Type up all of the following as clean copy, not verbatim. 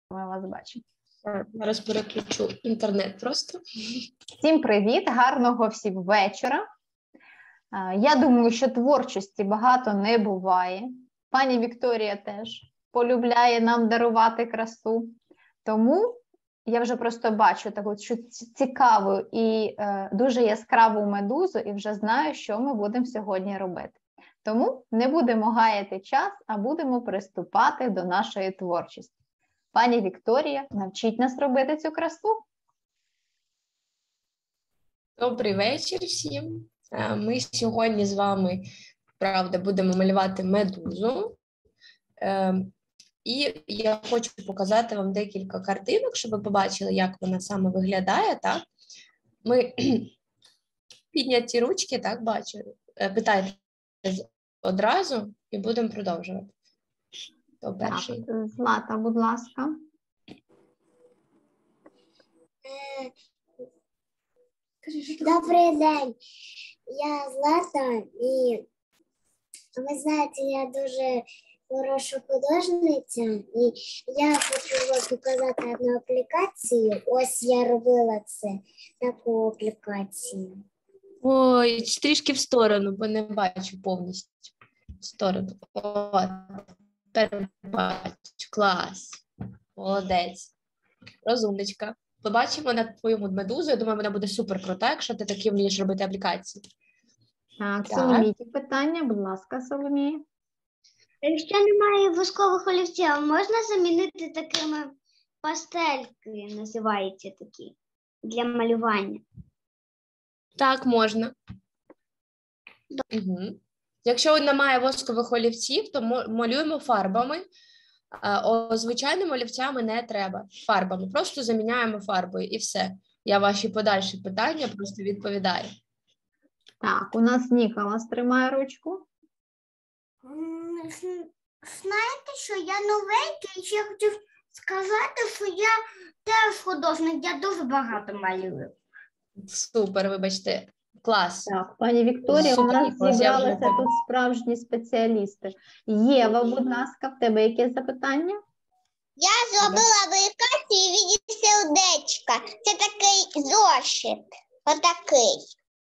Ми вас бачимо. Зараз переключу інтернет просто. Всім привіт, гарного всім вечора. Я думаю, що творчості багато не буває. Пані Вікторія теж полюбляє нам дарувати красу. Тому я вже просто бачу таку цікаву і дуже яскраву медузу і вже знаю, що ми будемо сьогодні робити. Тому не будемо гаяти час, а будемо приступати до нашої творчості. Пані Вікторія, навчіть нас робити цю красу. Добрий вечір всім. Ми сьогодні з вами, правда, будемо малювати медузу. І я хочу показати вам декілька картинок, щоб ви побачили, як вона саме виглядає. Так? Ми підняті ручки, так, бачу. Питайте одразу і будемо продовжувати. То перший. Так, Злата, будь ласка. Добрий день, я Злата, і ви знаєте, я дуже хороша художниця, і я хочу вам показати одну аплікацію. Ось я робила таку аплікацію. Ой, трішки в сторону, бо не бачу повністю. В сторону. О, тепер бачу. Клас. Молодець. Розумничка. Побачимо над твою медузу. Я думаю, вона буде супер крута, якщо ти такі вмієш робити аплікації. Так, Соломії, питання, будь ласка, Соломія. Якщо немає воскових олівців, можна замінити такими пастельки, називаються такі, для малювання? Так, можна. Угу. Якщо немає воскових олівців, то малюємо фарбами. Звичайними олівцями не треба. Фарбами. Просто заміняємо фарбою і все. Я ваші подальші питання просто відповідаю. Так, у нас Ніколас тримає ручку. Знаєте, що я новенький, і ще хотів сказати, що я теж художник, я дуже багато малюю. Супер, вибачте. Клас. Так, пані Вікторія, у нас зібралися тут справжні спеціалісти. Єва, будь ласка, в тебе яке запитання? Я зробила аплікацію в віді сердечка. Це такий зошит. Отакий.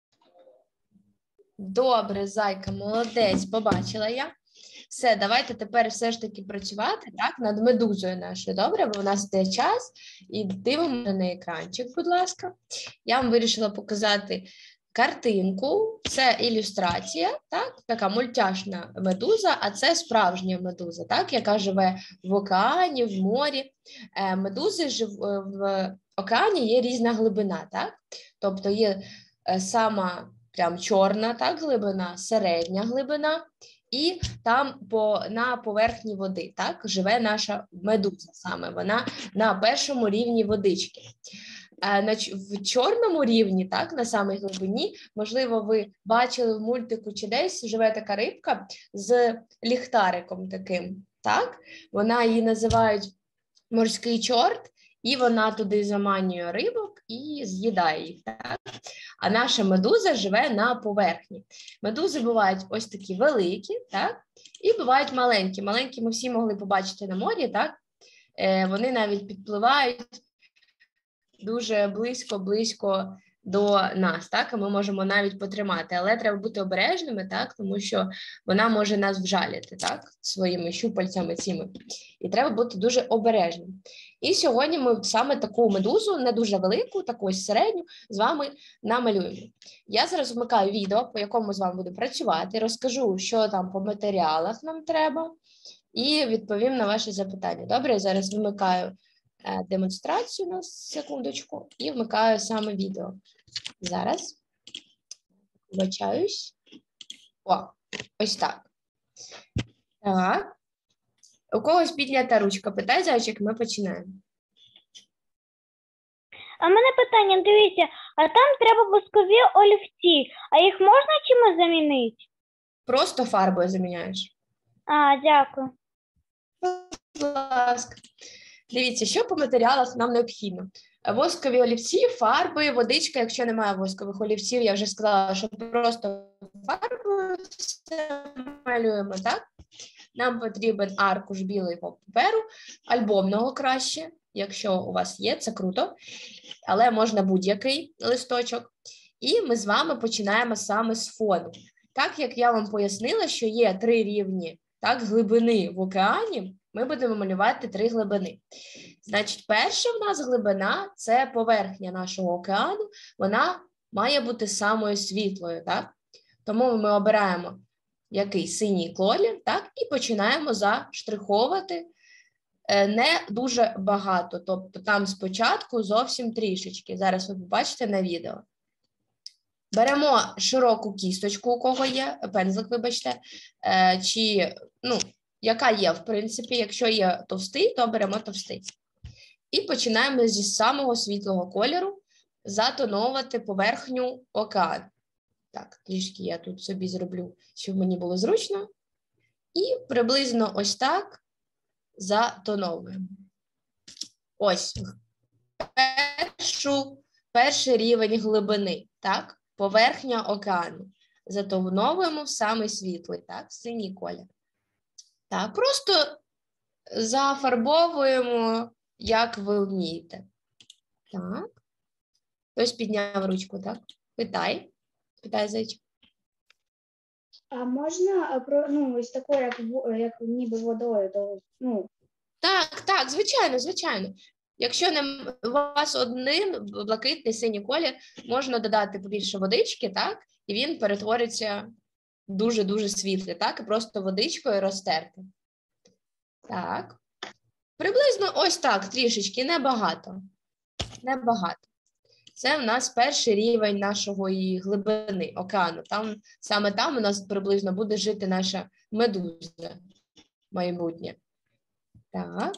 Добре, зайка, молодець, побачила я. Все, давайте тепер все ж таки працювати, так, над медузою нашою, добре? Бо у нас йде час, і дивимося на екранчик, будь ласка. Я вам вирішила показати картинку, це ілюстрація, так, така мультяшна медуза, а це справжня медуза, так, яка живе в океані, в морі. Медузи в океані є різна глибина, так, тобто є сама прям чорна, так, глибина, середня глибина, і там на поверхні води, так, живе наша медуза саме, вона на першому рівні водички. В чорному рівні, так, на самій глибині, можливо, ви бачили в мультику чи десь, живе така рибка з ліхтариком таким, так, вона її називають морський чорт, і вона туди заманює рибок і з'їдає їх, так? А наша медуза живе на поверхні. Медузи бувають ось такі великі, так? І бувають маленькі. Маленькі ми всі могли побачити на морі, так? Вони навіть підпливають дуже близько до нас, так, і ми можемо навіть потримати, але треба бути обережними, так, тому що вона може нас вжалити, так, своїми щупальцями цими, і треба бути дуже обережним. І сьогодні ми саме таку медузу, не дуже велику, таку ось середню, з вами намалюємо. Я зараз вмикаю відео, по якому з вами буду працювати, розкажу, що там по матеріалах нам треба, і відповім на ваші запитання. Добре, я зараз вмикаю демонстрацію на секундочку і вмикаю саме відео. Зараз. Вибачаюсь. О, ось так. Так. У когось піднята ручка. Питай, зайчик, ми починаємо. А в мене питання, дивіться, а там треба воскові олівці, а їх можна чимось замінити? Просто фарбою заміняєш. А, дякую. Будь ласка. Дивіться, що по матеріалах нам необхідно. Воскові олівці, фарби, водичка. Якщо немає воскових олівців, я вже сказала, що просто фарбою все малюємо, так? Нам потрібен аркуш білого паперу, альбомного краще, якщо у вас є, це круто, але можна будь-який листочок. І ми з вами починаємо саме з фону. Так, як я вам пояснила, що є 3 рівні, так, глибини в океані, ми будемо малювати 3 глибини. Значить, перша в нас глибина – це поверхня нашого океану, вона має бути самою світлою, так? Тому ми обираємо який синій колір, так, і починаємо заштриховувати не дуже багато, тобто там спочатку зовсім трішечки. Зараз ви побачите на відео. Беремо широку кісточку, у кого є, пензлик, вибачте, чи, ну, яка є, в принципі, якщо є товстий, то беремо товстий. І починаємо зі самого світлого кольору затоновувати поверхню океану. Так, трішки я тут собі зроблю, щоб мені було зручно. І приблизно ось так затоновуємо. Ось перший рівень глибини, так? Поверхня океану. Затоновуємо в самий світлий, так? Синій колір. Так, просто зафарбовуємо, як ви вмієте. Так. Хтось підняв ручку, так? Питай, зайчик. А можна ну, ось такою, як ніби водою, то, ну. Так, звичайно. Якщо у вас один блакитний синій колір, можна додати побільше водички, так? І він перетвориться дуже-дуже світлий, так? І просто водичкою розтерти. Так. Приблизно ось так, трішечки, небагато. Це в нас перший рівень нашої глибини океану. Саме там у нас приблизно буде жити наша медуза майбутнє. Так.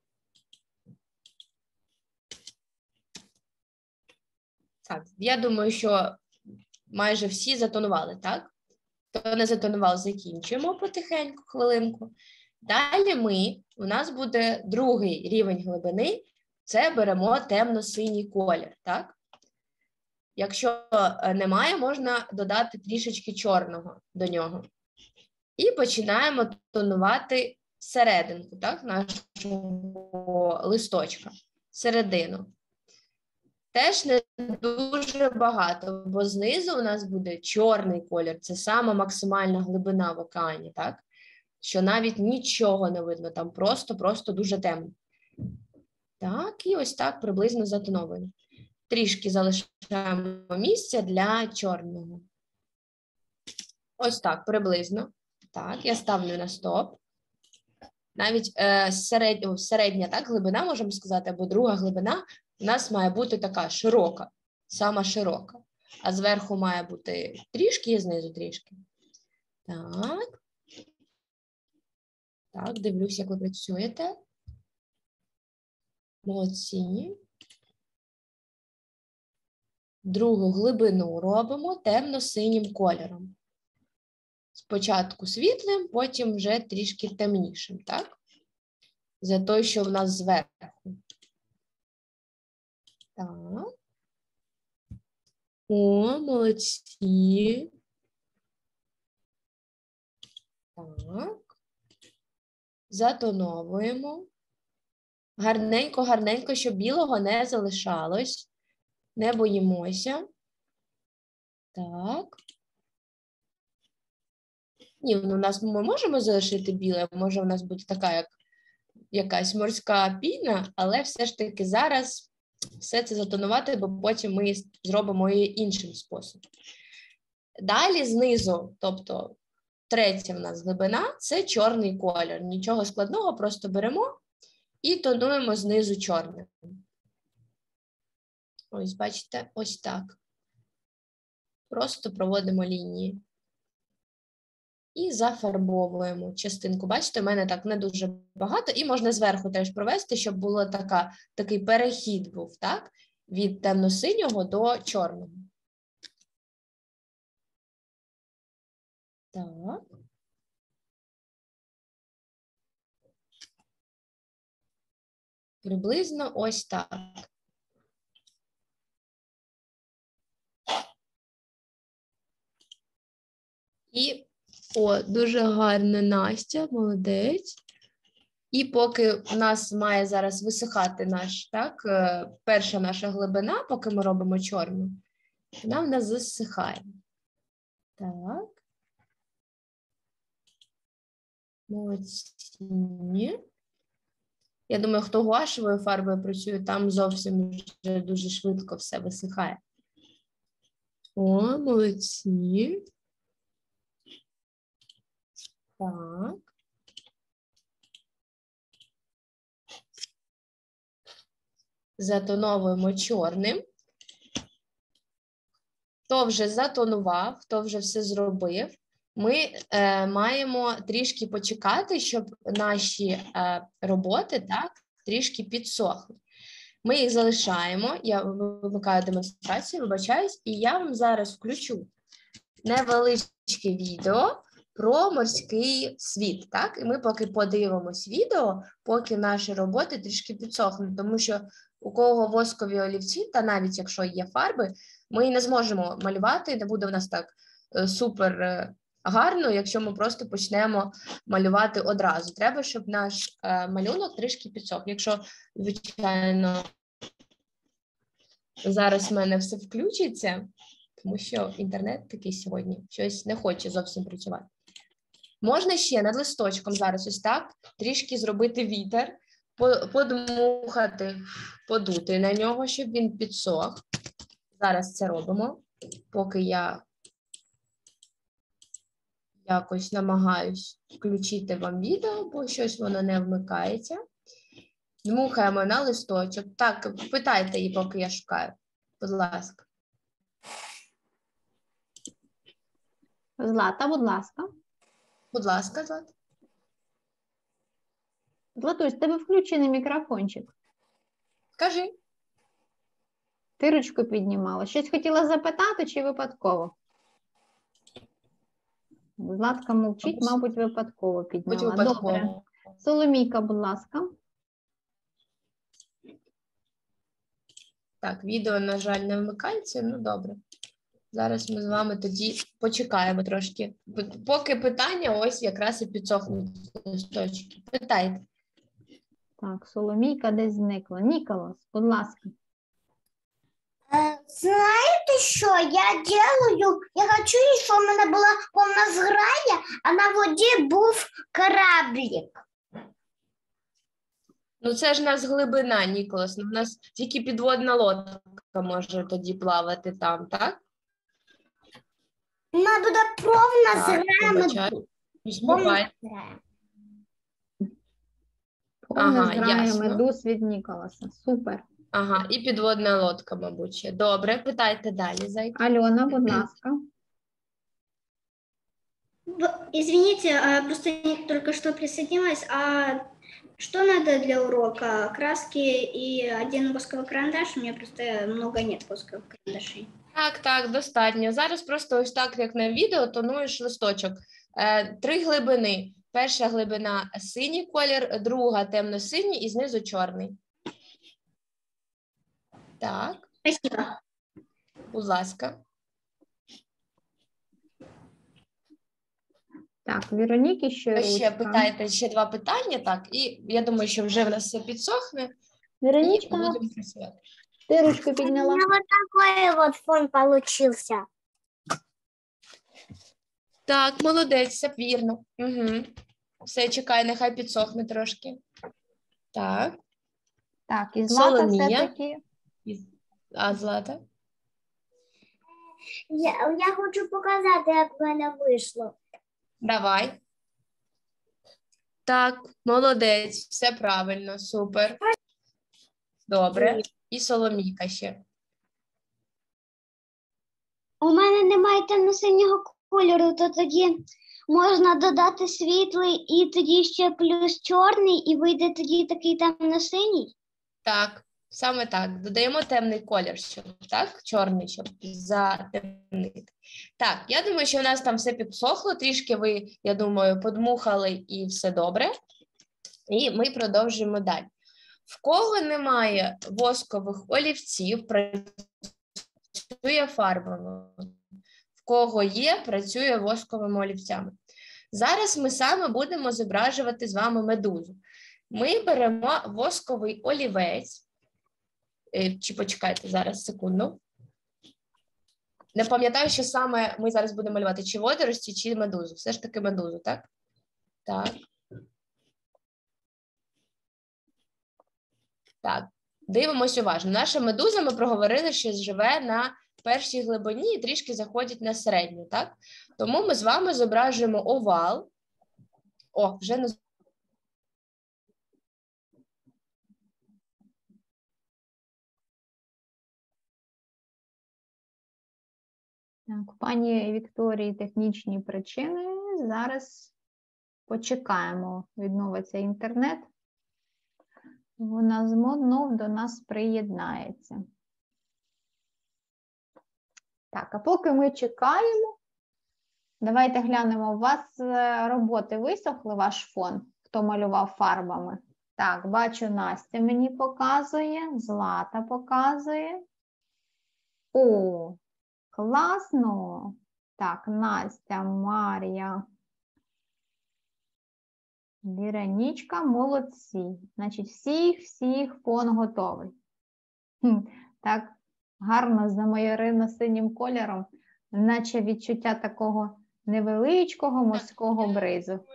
Так, я думаю, що майже всі затонували, так? Хто не затонував, закінчуємо потихеньку, хвилинку. Далі у нас буде другий рівень глибини, це беремо темно-синій колір, так? Якщо немає, можна додати трішечки чорного до нього. І починаємо тонувати серединку, так, нашого листочка, середину. Теж не дуже багато, бо знизу у нас буде чорний колір, це сама максимальна глибина в океані, так? Що навіть нічого не видно, там просто дуже темно. Так, і ось так приблизно затоновуємо. Трішки залишаємо місця для чорного. Ось так, приблизно. Так, я ставлю на стоп. Навіть середня так, глибина, можемо сказати, або друга глибина у нас має бути така широка, сама широка. А зверху має бути трішки і знизу трішки. Так. Так, дивлюсь, як ви працюєте. Молодці. Другу глибину робимо темно-синім кольором. Спочатку світлим, потім вже трішки темнішим, так? За той, що в нас зверху. Так. О, молодці. Так. Затоновуємо. Гарненько, щоб білого не залишалось. Не боїмося. Так. Ні, у нас ми можемо залишити біле, може у нас буде така, як якась морська піна, але все ж таки зараз все це затонувати, бо потім ми зробимо її іншим способом. Далі знизу, тобто третя в нас глибина, це чорний колір. Нічого складного, просто беремо і тонуємо знизу чорним. Ось, бачите, ось так. Просто проводимо лінії. І зафарбовуємо частинку. Бачите, у мене так не дуже багато. І можна зверху теж провести, щоб було такий перехід був, так? Від темно-синього до чорного. Так. Приблизно ось так. І О, дуже гарно, Настя, молодець. І поки у нас має зараз висихати наш, так, перша наша глибина, поки ми робимо чорну, вона в нас засихає. Так. Молодці. Я думаю, хто гуашевою фарбою працює, там зовсім вже дуже швидко все висихає. О, молодці. Так. Затоновуємо чорним. Хто вже затонував, хто вже все зробив, ми маємо трішки почекати, щоб наші роботи, так, трішки підсохли. Ми їх залишаємо, я вимикаю демонстрацію, вибачаюсь, і я вам зараз включу невеличке відео про морський світ, так? І ми поки подивимось відео, поки наші роботи трішки підсохнуть, тому що у кого воскові олівці, та навіть якщо є фарби, ми не зможемо малювати, не буде в нас так супер гарно, якщо ми просто почнемо малювати одразу. Треба, щоб наш малюнок трішки підсох. Якщо, звичайно, зараз в мене все включиться, тому що інтернет такий сьогодні щось не хоче зовсім працювати. Можна ще над листочком зараз ось так трішки зробити вітер, подмухати, подути на нього, щоб він підсох. Зараз це робимо, поки я якось намагаюсь включити вам відео, бо щось воно не вмикається. Дмухаємо на листочок. Так, питайте її, поки я шукаю. Будь ласка. Злата, будь ласка. Будь ласка, Злата. Златусь, в тебе включений мікрофончик. Кажи. Ти ручку піднімала. Щось хотіла запитати чи випадково? Златка мовчить, мабуть, випадково підняла. Добре. Соломійка, будь ласка. Так, відео, на жаль, не вмикається, ну добре. Зараз ми з вами тоді почекаємо трошки. Поки питання, ось якраз і підсохнуть листочки. Питайте. Так, Соломійка десь зникла. Ніколас, будь ласка. Знаєте що, я хочу, щоб у мене була повна зграя, а на воді був кораблик. Ну це ж у нас глибина, Ніколас. Ну, в нас тільки підводна лодка може тоді плавати там, так? У мене буде повна Так, зграя. вибачаю. Співай. Повна Ага, зграя ясно. медуз від Ніколаса. Супер. Ага, і підводна лодка, мабуть, ще. Добре, питайте далі, зайка. Альона, будь ласка. Извините, просто я только что присоединилась. А что надо для урока? Краски и один восковый карандаш? У меня просто много нет восковых карандашей. Так, достатньо. Зараз просто ось так, як на відео, тонуєш листочок. 3 глибини. Перша глибина – синій колір, друга – темно-синій і знизу чорний. Так. Спасибо. Будь ласка. Так, Вероніки ще Ви ще ручка. питаєте ще 2 питання, так, і я думаю, що вже в нас все підсохне, і Веронічка, будемо працювати. ти ручку підняла? У меня вот такой вот фон получился. Так, молодець, все вірно. Угу. Все, чекай, нехай підсохне трошки. Так, Так, і Злата Соломія. все-таки. а Злата? Я хочу показати, як в мене вийшло. Давай. Так, молодець, все правильно, супер. Добре. І Соломійка ще. У мене немає темно-синього кольору, то тоді можна додати світлий і тоді ще плюс чорний, і вийде тоді такий темно-синій. Так, саме так. Додаємо темний колір, щоб, так, чорний, щоб затемнити. Так, я думаю, що в нас там все підсохло, трішки ви, я думаю, подмухали і все добре. І ми продовжуємо далі. В кого немає воскових олівців, працює фарбами. В кого є, працює восковими олівцями. Зараз ми саме будемо зображувати з вами медузу. Ми беремо восковий олівець. Чи почекайте зараз, секунду. Не пам'ятаю, що саме ми зараз будемо малювати, чи водорості, чи медузу. Все ж таки медузу, так? Так. Так, дивимося уважно. Наша медуза, ми проговорили, що живе на першій глибині і трішки заходять на середню, так? Тому ми з вами зображуємо овал. О, вже не... Так, пані Вікторії технічні причини. Зараз почекаємо, відновиться інтернет. Вона знов до нас приєднається. Так, а поки ми чекаємо, давайте глянемо, у вас роботи висохли, ваш фон, хто малював фарбами? Так, бачу, Настя мені показує, Злата показує. О, класно! Так, Настя, Марія, Віронічка, молодці. Значить, всіх фон готовий. Так, гарно замайорено синім кольором, наче відчуття такого невеличкого морського бризу.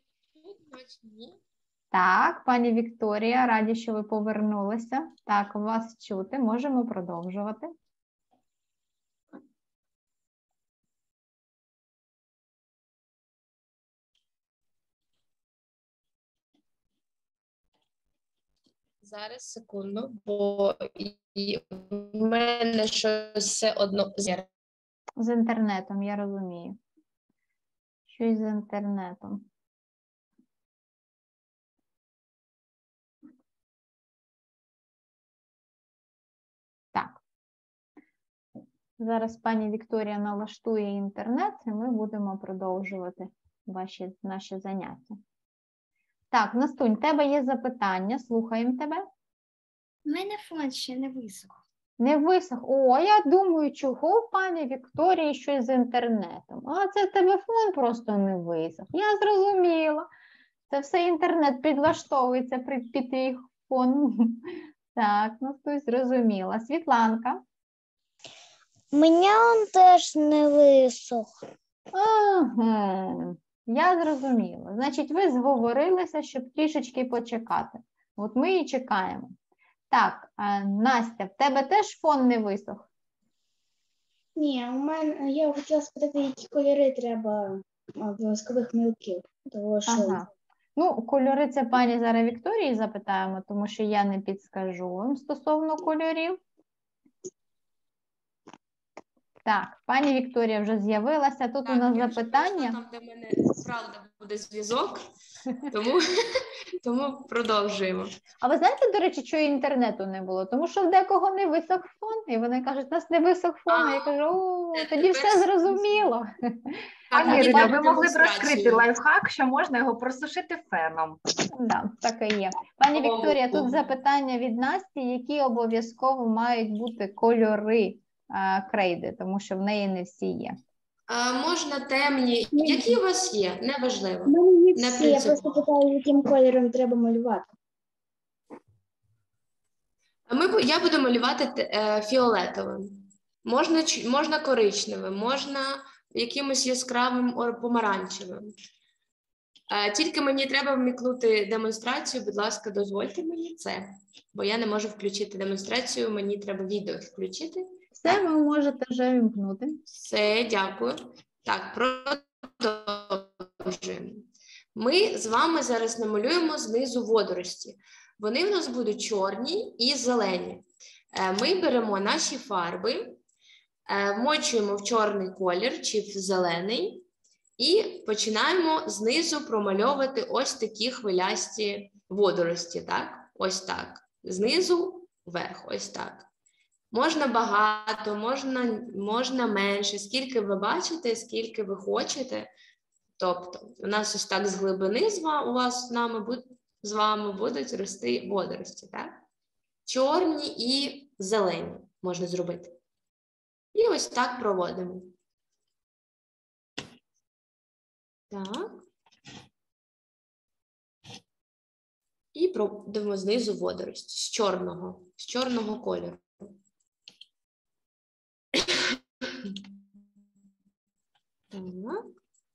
Так, пані Вікторія, раді, що ви повернулися. Так, вас чути, можемо продовжувати. Зараз, секунду, бо в мене щось все одно... З інтернетом, я розумію. Щось з інтернетом. Так. Зараз пані Вікторія налаштує інтернет, і ми будемо продовжувати наші заняття. Так, Настунь, в тебе є запитання, слухаємо тебе. У мене фон ще не висох. Не висох. О, я думаю, чого в пані Вікторії щось з інтернетом. А це телефон просто не висох. Я зрозуміла. Це все інтернет підлаштовується під твій фон. Так, Настунь, зрозуміла. Світланка. Мене він теж не висох. Ага, я зрозуміла. Значить, ви зговорилися, щоб трішечки почекати. От ми і чекаємо. Так, Настя, в тебе теж фон не висох? Ні, у мене, я хотіла спитати, які кольори треба воскових мілків. Того, що... Ага. Ну, кольори це пані зараз Вікторії запитаємо, тому що я не підскажу вам стосовно кольорів. Так, пані Вікторія вже з'явилася. Тут у нас запитання. Там, де в мене, правда, буде зв'язок, тому продовжуємо. А ви знаєте, до речі, що інтернету не було? Тому що в декого не висох фон, і вони кажуть, у нас не висох фон. А я кажу, о, тоді все зрозуміло. Пані Ірино, ви могли б розкрити лайфхак, що можна його просушити феном. Так, так і є. Пані Вікторія, тут запитання від Насті, які обов'язково мають бути кольори крейди, тому що в неї не всі є. Можна темні. Які у вас є? Неважливо. У мене є Не всі, я просто питаю, яким кольором треба малювати. Я буду малювати фіолетовим. Можна коричневим, можна якимось яскравим помаранчевим. Тільки мені треба вмикнути демонстрацію, будь ласка, дозвольте мені це, бо я не можу включити демонстрацію, мені треба відео включити. Все, ви можете вже вимкнути. Все, дякую. Так, продовжуємо. Ми з вами зараз намалюємо знизу водорості. Вони в нас будуть чорні і зелені. Ми беремо наші фарби, вмочуємо в чорний колір чи в зелений і починаємо знизу промальовувати ось такі хвилясті водорості. Так? Ось так. Знизу вверх, ось так. Можна багато, можна менше, скільки ви бачите, скільки ви хочете. Тобто, у нас ось так з глибини з вами будуть рости водорості, так? Чорні і зелені можна зробити. І ось так проводимо. Так. І проводимо знизу водорості з чорного кольору. Так.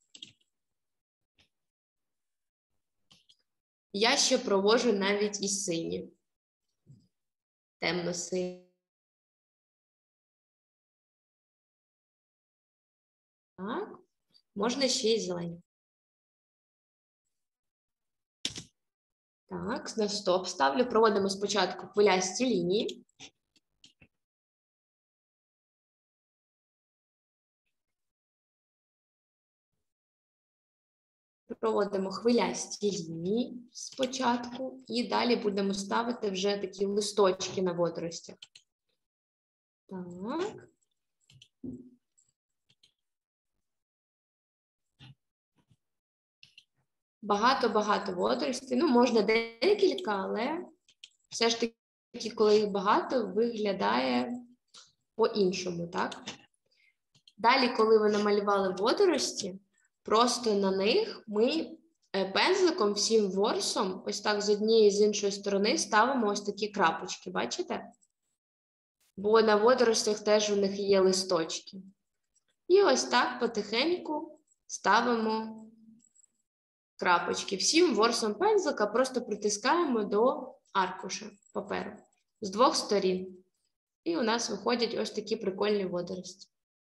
Я ще провожу навіть і сині. Темно-сині. Так. Можна ще й зелені. Так, на стоп ставлю. Проводимо спочатку хвилясті лінії. Проводимо хвилясті лінії спочатку і далі будемо ставити вже такі листочки на водоростях. Так. Багато-багато водоростей. Ну, можна декілька, але все ж таки, коли їх багато, виглядає по-іншому, так? Далі, коли ви намалювали водорості, просто на них ми пензликом всім ворсом, ось так з однієї і з іншої сторони ставимо ось такі крапочки, бачите? Бо на водоростях теж у них є листочки. І ось так потихеньку ставимо крапочки. Всім ворсом пензлика просто притискаємо до аркуша паперу з двох сторін. І у нас виходять ось такі прикольні водорості.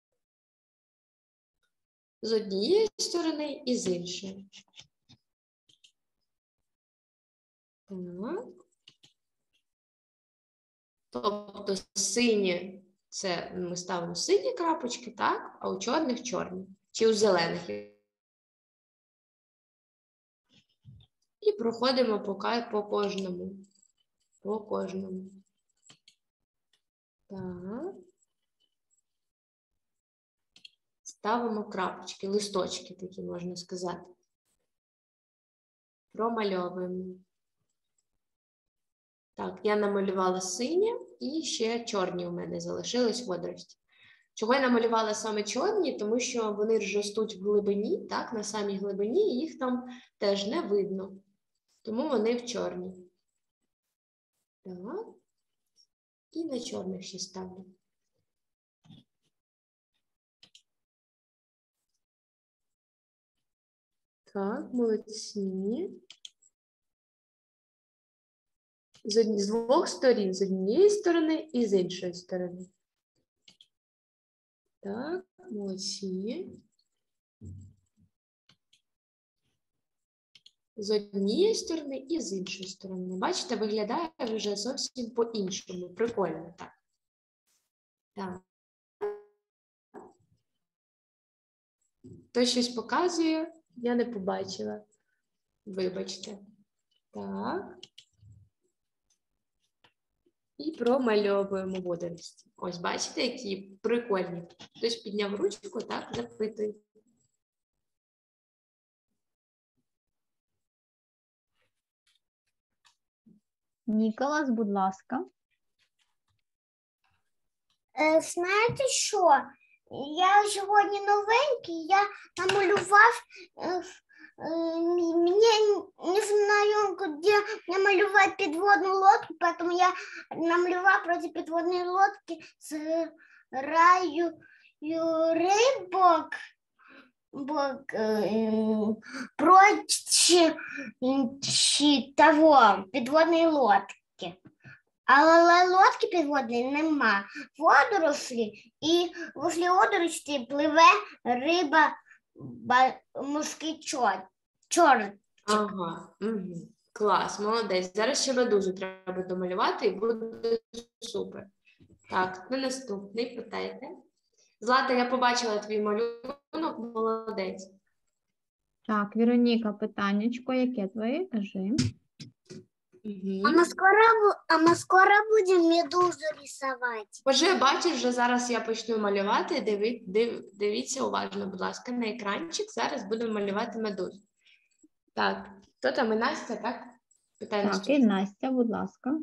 З однієї сторони і з іншої. Так. Тобто сині, це ми ставимо сині крапочки, так? А у чорних чорні. Чи у зелених. І проходимо по кожному. По кожному. Так. Ставимо крапочки, листочки такі, можна сказати. Промальовуємо. Так, я намалювала синє і ще чорні у мене залишились водорості. Чого я намалювала саме чорні? Тому що вони ростуть в глибині, так, на самій глибині, і їх там теж не видно. Тому вони в чорні. Так. І на чорних ще ставлю. Так, молодці. З двох сторін, з однієї сторони і з іншої сторони. Так, молодці. З однієї сторони і з іншої сторони. Бачите, виглядає вже зовсім по-іншому. Прикольно, так. Так. Хтось щось показує, я не побачила. Вибачте. Так. І промальовуємо водорості. Ось, бачите, які прикольні. Хтось підняв ручку, так, запитує. Ніколас, будь ласка. Знаєте що? Я сьогодні новенький, я намалював, мені не знаю, де намалювати підводну лодку, тому я намалював проти підводної лодки з раю рибок, проти того підводної лодки. Але лодки підводної нема. Водорослі, і возле водорості пливе риба, морський чорт. Ага, угу. Клас, молодець. Зараз ще медузу треба домалювати і буде супер. Так, на наступний питайте. Злата, я побачила твій малюнок, молодець. Так, Вероніка, питаннячко, яке твоє? Кажи. Угу. А мы скоро будем медузу рисовать. Вже бачиш, вже зараз я почну малювати. Дивіться уважно, будь ласка, на екранчик. Зараз будемо малювати медузу. Так, хто там? І Настя, так? Питання. Так, і Настя, будь ласка.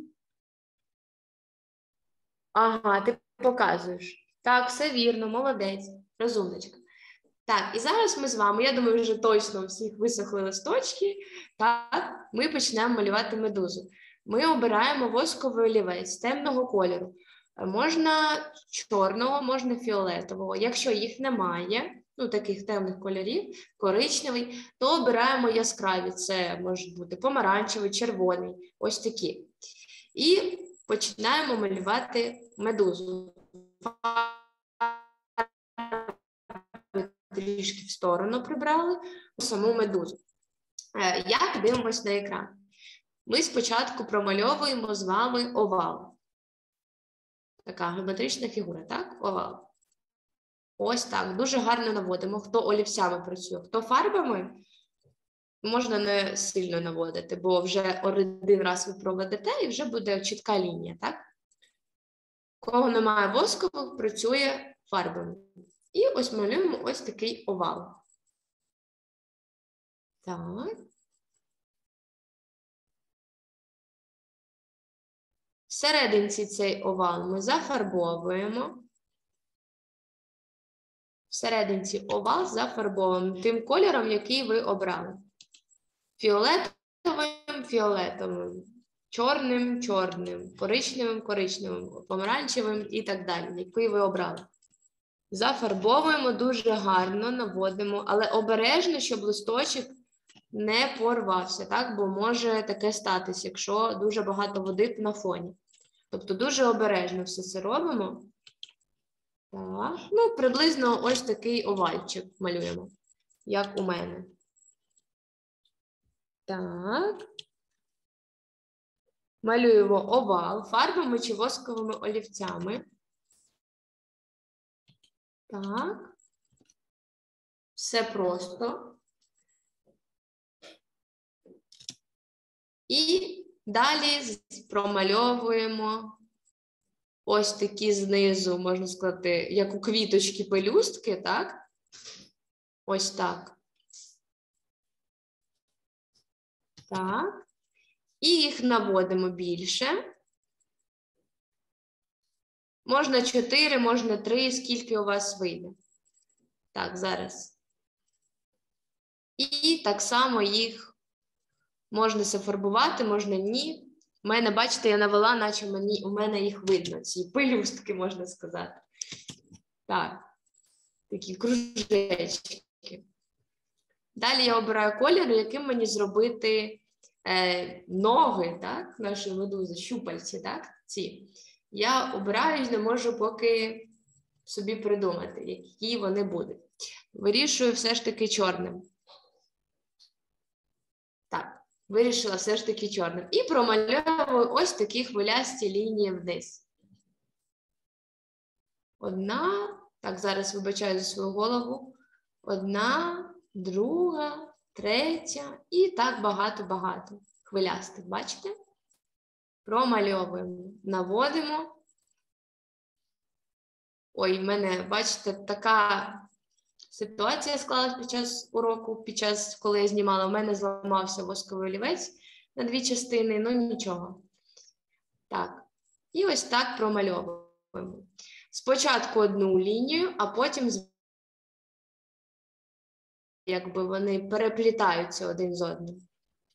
Ага, ти показуєш. Так, все вірно, молодець, розумничка. Так, і зараз ми з вами, я думаю, вже точно у всіх висохли листочки, так, ми почнемо малювати медузу. Ми обираємо восковий олівець темного кольору. Можна чорного, можна фіолетового. Якщо їх немає, ну таких темних кольорів, коричневий, то обираємо яскраві. Це може бути помаранчевий, червоний, ось такі. І починаємо малювати медузу. Трішки в сторону прибрали саму медузу. Як дивимося на екран? Ми спочатку промальовуємо з вами овал. Така геометрична фігура, так? Овал. Ось так, дуже гарно наводимо. Хто олівцями працює, хто фарбами, можна не сильно наводити, бо вже один раз ви проведете і вже буде чітка лінія, так? Кого немає воскових, працює фарбами. І ось малюємо ось такий овал. Так. Всерединці цей овал ми зафарбовуємо. Всерединці овал зафарбовуємо тим кольором, який ви обрали. Фіолетовим – фіолетовим, чорним – чорним, коричневим – коричневим, помаранчевим і так далі, який ви обрали. Зафарбовуємо дуже гарно, наводимо, але обережно, щоб листочок не порвався, так? Бо може таке статись, якщо дуже багато води на фоні. Тобто дуже обережно все це робимо. Так. Ну, приблизно ось такий овальчик малюємо, як у мене. Так. Малюємо овал фарбами чи восковими олівцями. Так. Все просто. І далі промальовуємо ось такі знизу, можна сказати, як у квіточки пелюстки, так? Ось так. Так. І їх наводимо більше. Можна 4, можна 3, скільки у вас вийде. Так, зараз. І так само їх можна зафарбувати, можна ні. У мене, бачите, я навела, наче у мене їх видно, ці пелюстки, можна сказати. Так, такі кружечки. Далі я обираю колір, яким мені зробити ноги, так, нашої медузи, щупальці, так, ці. Я обираю і не можу поки собі придумати, які вони будуть. Вирішую все ж таки чорним. Так. Вирішила все ж таки чорним. І промальовую ось такі хвилясті лінії вниз. Одна, так, зараз вибачаю за свою голову. Одна, друга, третя і так багато-багато хвилястих, бачите? Промальовуємо, наводимо. Ой, в мене, бачите, така ситуація склалась під час уроку, коли я знімала, у мене зламався восковий олівець на 2 частини, ну нічого. Так, і ось так промальовуємо. Спочатку одну лінію, а потім якби вони переплітаються один з одним.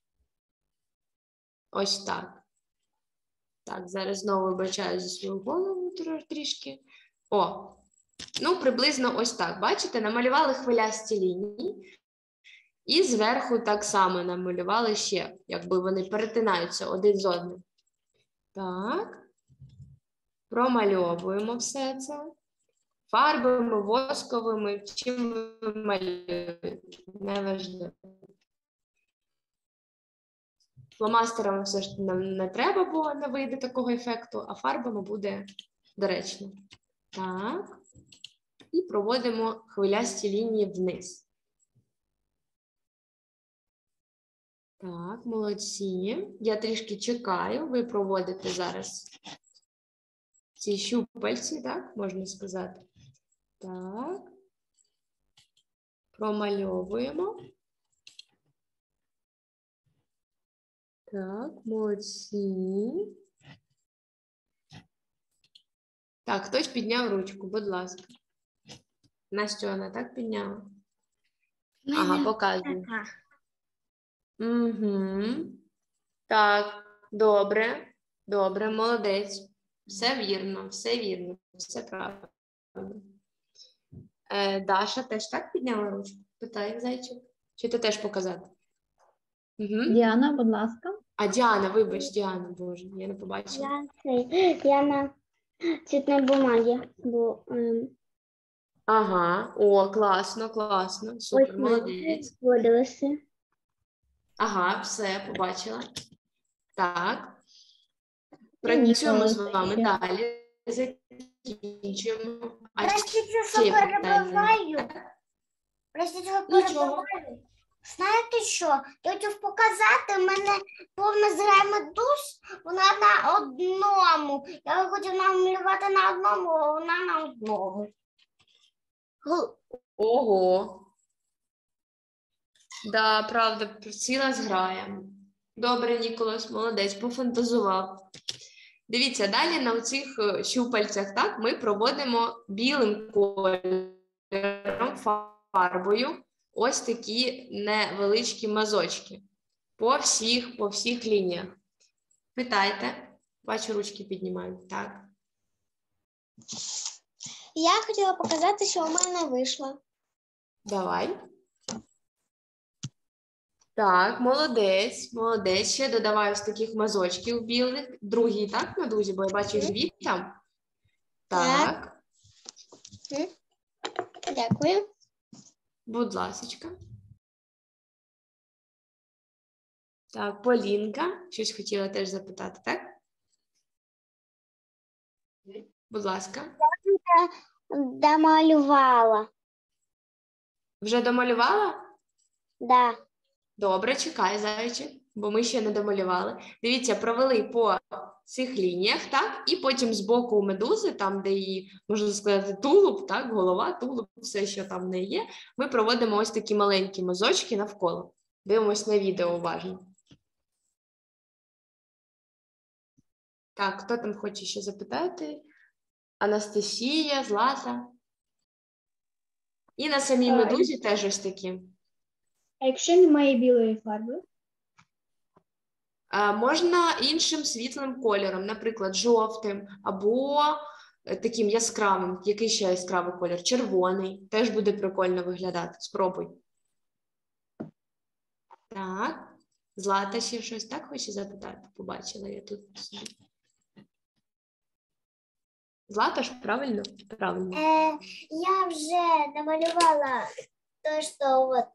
Ось так. Так, зараз знову вибачаю за свою голову трішки. О! Ну, приблизно ось так. Бачите, намалювали хвилясті лінії. І зверху так само намалювали ще, якби вони перетинаються один з одним. Так. Промальовуємо все це. Фарбами, восковими, чим ви малюєте. Неважливо. Фломастерами все ж нам не треба, бо не вийде такого ефекту, а фарбами буде доречно. Так. І проводимо хвилясті лінії вниз. Так, молодці. Я трішки чекаю, ви проводите зараз ці щупальці, так, можна сказати. Так. Промальовуємо. Так, молодці. Так, хтось підняв ручку, будь ласка. Настя, вона так підняла? Ага, показую. Угу. Так, добре, добре, молодець. Все вірно, все правильно. Даша теж так підняла ручку? Питає зайчик. Чи ти теж показати? Угу. Діана, будь ласка. А Діана, вибач, Діана, боже, я не побачила. Я на цветной бумаге. Ага, о, класно, класно, супер, молодець. Водилося. Ага, все, побачила. Так. Працюємо з вами далі. Закінчуємо. Простите, ще є що питання? перебиваю. Простите, що Нічого. перебиваю. Знаєте що? Я хотів показати, в мене повна зграя медуз, вона на одному. Я хотів намалювати на одному, а вона на одному. Ого. Да, правда, ціла зграя. Добре, Ніколас, молодець, пофантазував. Дивіться, далі на цих щупальцях, так, ми проводимо білим кольором, фарбою, ось такі невеличкі мазочки по всіх лініях. Питайте. Бачу, ручки піднімають. Так. Я хотіла показати, що у мене вийшло. Давай. Так, молодець, молодець. Ще додаваю з таких мазочків білих. Другий, так, медузі, бо я бачу дві там. Так. Дякую. Будь ласочка. Так, Полінка. Щось хотіла теж запитати, так? Будь ласка. Домалювала. Вже домалювала? Да. Добре, чекай, зайчик, бо ми ще не домалювали. Дивіться, провели по цих лініях, так? І потім з боку у медузи, там, де її, можна сказати, тулуб, так? Голова, тулуб, все, що там в неї є, ми проводимо ось такі маленькі мазочки навколо. Дивимось на відео уважно. Так, хто там хоче ще запитати? Анастасія, Злата. І на самій медузі теж ось такі. А якщо немає білої фарби? Можна іншим світлим кольором, наприклад, жовтим або таким яскравим. Який ще яскравий кольор? Червоний. Теж буде прикольно виглядати. Спробуй. Так. Злата ще щось так хоче запитати? Побачила я тут. Злата ж, правильно? Правильно. Я вже намалювала те, що от.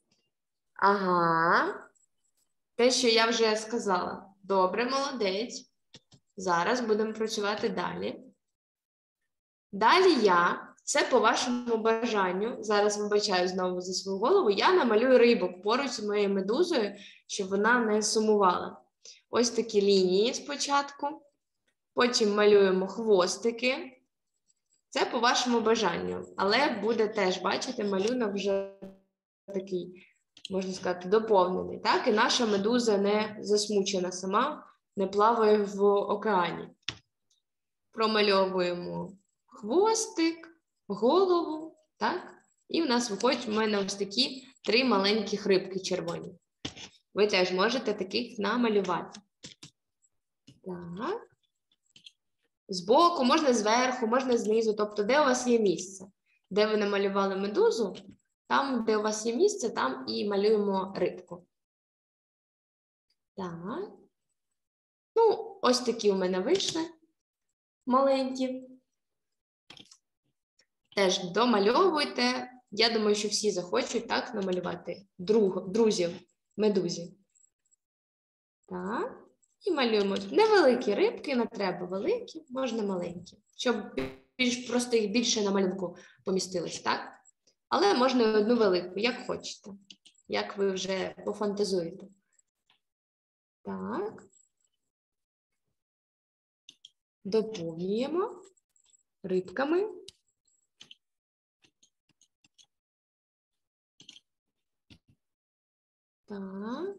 Ага. Те, що я вже сказала. Добре, молодець. Зараз будемо працювати далі. Далі це по вашому бажанню, зараз вибачаю знову за свою голову, я намалюю рибок поруч з моєю медузою, щоб вона не сумувала. Ось такі лінії спочатку. Потім малюємо хвостики. Це по вашому бажанню. Але буде теж, бачите, малюнок вже такий, можна сказати, доповнений. Так? І наша медуза не засмучена сама, не плаває в океані. Промальовуємо хвостик, голову, так? І в нас виходять в мене ось такі 3 маленькі рибки червоні. Ви теж можете таких намалювати. Так. Збоку, можна зверху, можна знизу, тобто де у вас є місце. Де ви намалювали медузу, там, де у вас є місце, там і малюємо рибку. Так. Ну, ось такі у мене вийшли. Маленькі. Теж домальовуйте. Я думаю, що всі захочуть так намалювати друзів медузі. Так. І малюємо невеликі рибки, не треба великі, можна маленькі. Щоб просто їх більше на малюнку помістилось, так? Але можна і одну велику, як хочете. Як ви вже пофантазуєте. Так. Доповнюємо рибками. Так.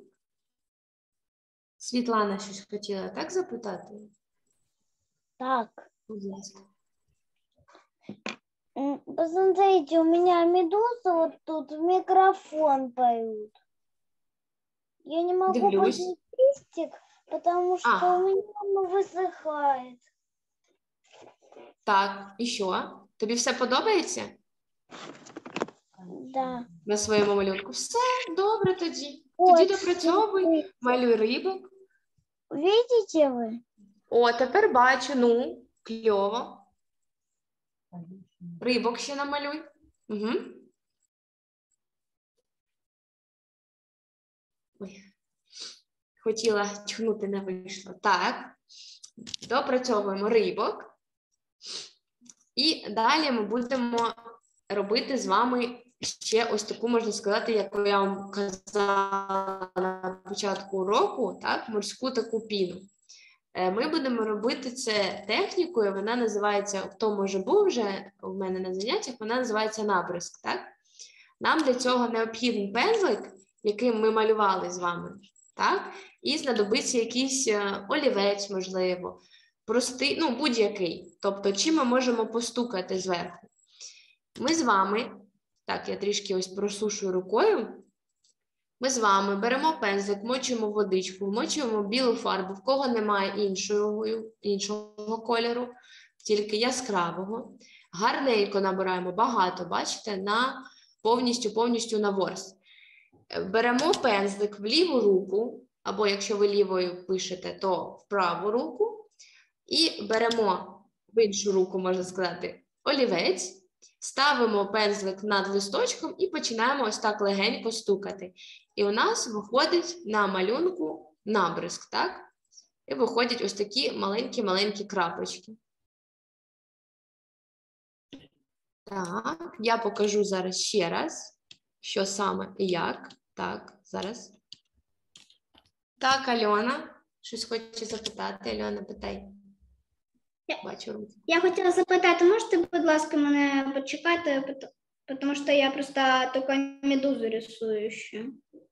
Світлана щось хотіла так запитати? Так. Будь ласка. Посмотрите, у меня медузы вот тут в микрофон поют. Я не могу Дивлюсь. поднять листик, потому что А. у меня оно высыхает. Так, і що? Тобі все подобається Да. на своєму малюнку? Все, добре тоді. Ой, Тоді допрацьовуй, малюй рибок. Видите вы? О, тепер бачу, ну, кльово. Рибок ще намалюй. Угу. Ой. Хотіла чхнути, не вийшло. Так, допрацьовуємо рибок. І далі ми будемо робити з вами ще ось таку, можна сказати, яку я вам казала на початку уроку, так, морську таку піну. Ми будемо робити це технікою, вона називається, хто може був вже у мене на заняттях, вона називається набризк, так? Нам для цього необхідний пензлик, яким ми малювали з вами, так? І знадобиться якийсь олівець, можливо, простий, ну, будь-який. Тобто, чим ми можемо постукати зверху. Ми з вами, так, я трішки ось просушую рукою, ми з вами беремо пензлик, мочимо водичку, вмочуємо білу фарбу, в кого немає іншого кольору, тільки яскравого. Гарненько набираємо, багато, бачите, на повністю на ворс. Беремо пензлик в ліву руку, або якщо ви лівою пишете, то в праву руку. І беремо в іншу руку, можна сказати, олівець. Ставимо пензлик над листочком і починаємо ось так легенько стукати. І у нас виходить на малюнку набризк, так? І виходять ось такі маленькі-маленькі крапочки. Так, я покажу зараз ще раз, що саме і як. Так, зараз. Так, Альона, щось хоче запитати. Альона, питай. Бачу руку. Я хотіла запитати, можете, будь ласка, мене почекати, тому що я просто тільки медузу рисую ще.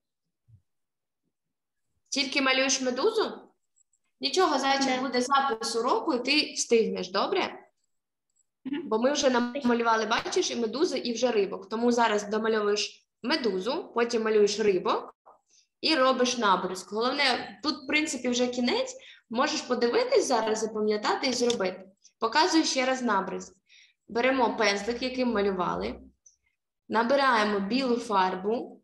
Тільки малюєш медузу? Нічого, зайчик, Да. буде запис уроку, і ти встигнеш, добре? Бо ми вже намалювали, бачиш, і медузи, і вже рибок. Тому зараз домальовуєш медузу, потім малюєш рибок і робиш набризк. Головне, тут, в принципі, вже кінець. Можеш подивитись зараз, запам'ятати і зробити. Показую ще раз набризк. Беремо пензлик, яким малювали, набираємо білу фарбу.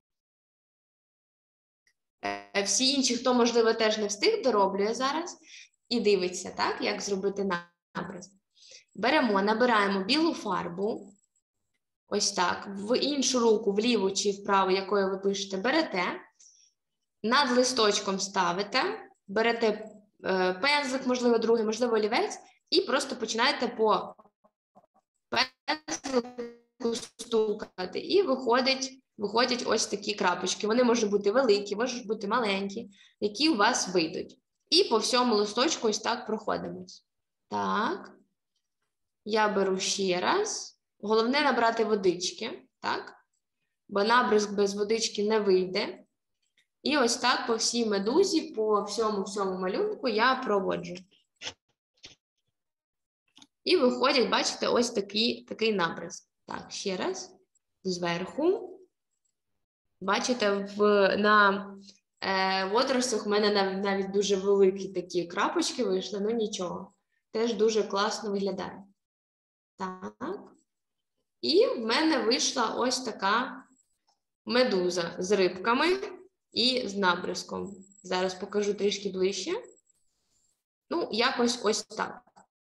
Всі інші, хто, можливо, теж не встиг, дороблює зараз і дивиться, так, як зробити набризк. Беремо, набираємо білу фарбу, ось так, в іншу руку, в ліву чи вправу, якою ви пишете, берете, над листочком ставите, берете пензлик, можливо, другий, можливо, олівець, і просто починаєте по пензлику стукати, і виходять ось такі крапочки. Вони можуть бути великі, можуть бути маленькі, які у вас вийдуть. І по всьому листочку ось так проходимось. Так. Я беру ще раз. Головне набрати водички, так? Бо набризк без водички не вийде. І ось так по всій медузі, по всьому малюнку я проводжу. І виходять, бачите, ось такий набризк. Так, ще раз. Зверху. Бачите, на водоростях у мене навіть дуже великі такі крапочки вийшли, ну нічого. Теж дуже класно виглядає. Так. І в мене вийшла ось така медуза з рибками і з набризком. Зараз покажу трішки ближче. Ну, якось ось так.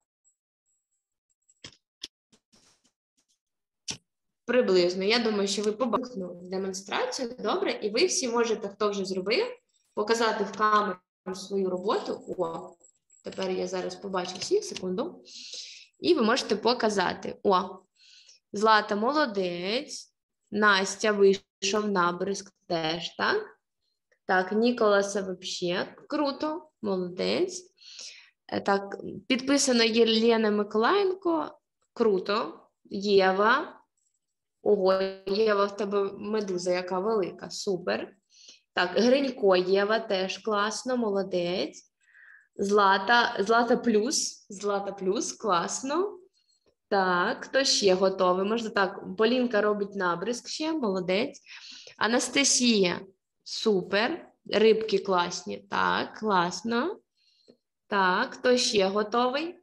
Приблизно. Я думаю, що ви побачили демонстрацію. Добре. І ви всі можете, хто вже зробив, показати в камеру свою роботу. О, тепер я зараз побачу всіх, секунду. І ви можете показати. О, Злата молодець. Настя вийшов набризк теж, так? Так, Ніколаса взагалі круто, молодець. Так, підписано Єлена Миколаєнко, круто. Єва. Ого, Єва, в тебе медуза яка велика, супер. Так, Гринько Єва теж класно, молодець. Злата плюс, класно. Так, хто ще готовий? Можна так, Полінка робить набризк ще, молодець. Анастасія, супер. Рибки класні. Так, класно. Так, хто ще готовий?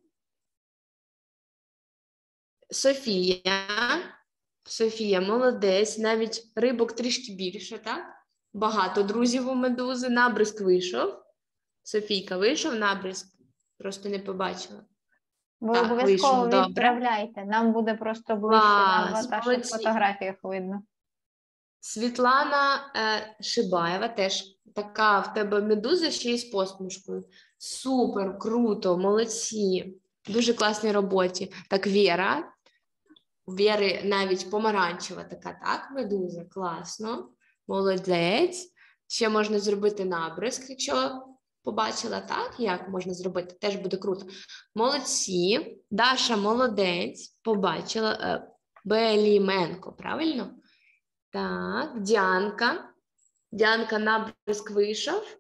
Софія. Софія, молодець. Навіть рибок трішки більше, так? Багато друзів у медузи. Набризк вийшов. Софійка, вийшов набризк? Просто не побачила. Ви Так, обов'язково вийшов, добре. відправляйте. Нам буде просто ближче на Клас, ваших молодці. фотографіях видно. Світлана Шибаєва теж така в тебе медуза ще й з посмішкою. Супер, круто, молодці. Дуже класній роботі. Так, Віра. У Віри навіть помаранчева така, так, медуза. Класно. Молодець. Ще можна зробити набризк, якщо побачила, так, як можна зробити. Теж буде круто. Молодці. Даша молодець. Побачила. Беліменко, правильно? Так, Діанка. Діанка набризк вийшов.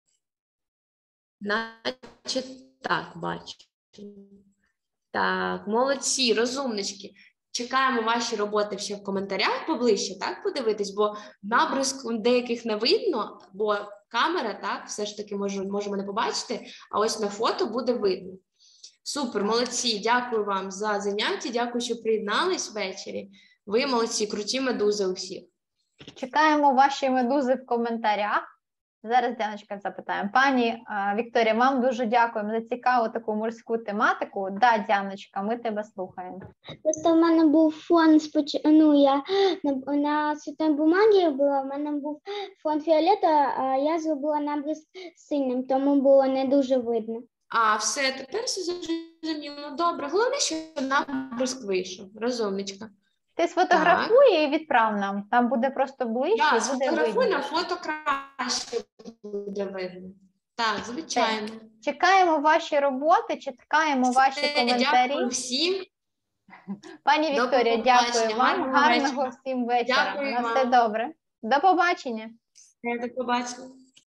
Наче так, бачу. Так, молодці, розумнички. Чекаємо ваші роботи ще в коментарях поближче, так, подивитись, бо набризк деяких не видно, бо камера, так, все ж таки можемо не побачити, а ось на фото буде видно. Супер, молодці, дякую вам за заняття, дякую, що приєднались ввечері. Ви молодці, круті медузи у всіх. Чекаємо ваші медузи в коментарях. Зараз, Діаночка, запитаємо. Пані Вікторія, вам дуже дякуємо за цікаву таку морську тематику. Да, Діаночка, ми тебе слухаємо. Просто в мене був фон, я на світлій бумагі була, в мене був фон фіолета, а я зробила набризк синім, тому було не дуже видно. А, все, тепер все зрозуміло. Добре, головне, що набризк вийшов. Розумничка. Ти сфотографуй і відправ нам. Там буде просто ближче, Так, і буде сфотографуй, видно. на фото краще буде видно. Так, звичайно. Чекаємо ваші роботи, чекаємо ваші Все, коментарі. дякую всім. Пані До Вікторія, побачення, дякую вам. гарного Гарного вечора. всім вечора. Дякую На вам. все добре. До побачення. До побачення.